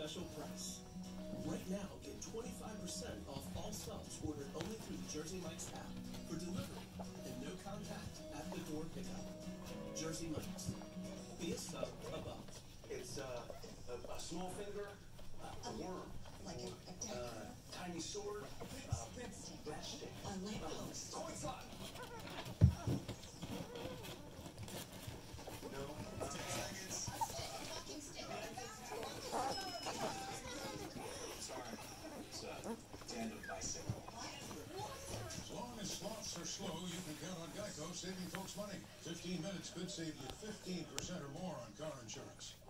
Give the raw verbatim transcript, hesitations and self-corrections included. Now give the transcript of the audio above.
special price. Right now, get twenty-five percent off all subs ordered only through the Jersey Mike's app for delivery and no contact at the door pickup. Jersey Mike's. Be a sub above. It's uh, a, a small finger, uh, a worm. Like a, a dagger? Uh, tiny sword. A bread, Uh, breadstick. breadstick. A lamppost. Coin slot. No. Uh, Walking stick. sorry. It's a tandem bicycle. As long as slots are slow, you can count on Geico saving folks money. fifteen minutes could save you fifteen percent or more on car insurance.